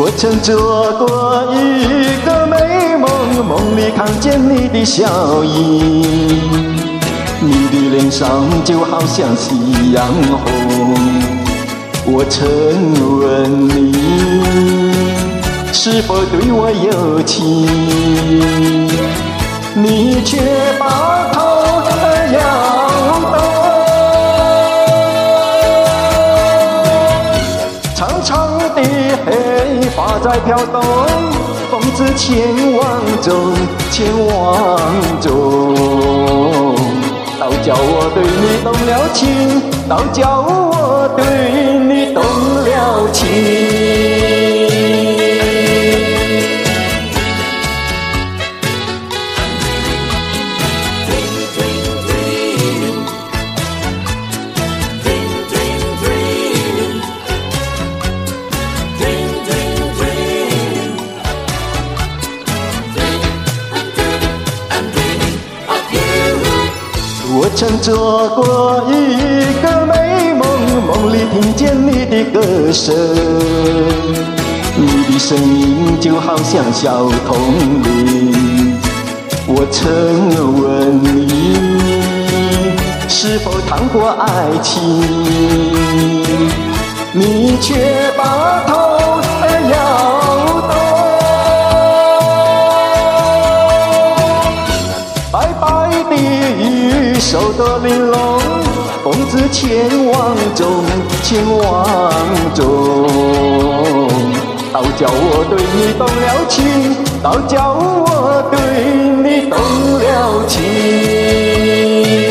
我曾做过一个美梦，梦里看见你的笑意，你的脸上就好像夕阳红。我曾问你，是否对我有情，你却把头摇动。长长的黑发在飘动，风子千万种，千万种。倒叫我对你动了情，倒叫我对你动了情。我曾做过一个美梦，梦里听见你的歌声，你的声音就好像小铜铃。我曾问你，是否谈过爱情，你却把头摇动。白白的玉手多玲珑，风子千万种，千万种。倒叫我对你动了情，倒叫我对你动了情。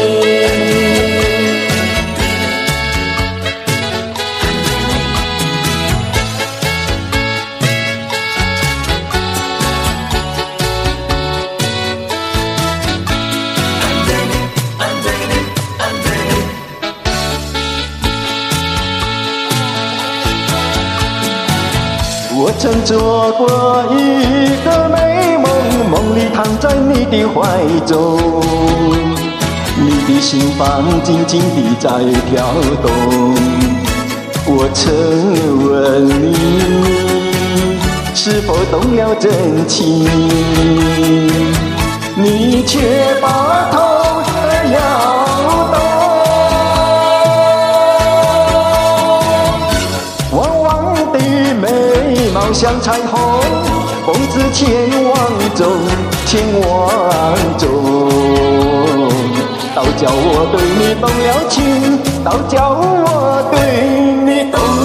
我曾做过一个美梦，梦里躺在你的怀中，你的心房静静地在跳动。我曾问你，是否动了真情，你却把头摇动。貌像彩虹，风子千万种，千万种。倒叫我对你动了情，倒叫我对你动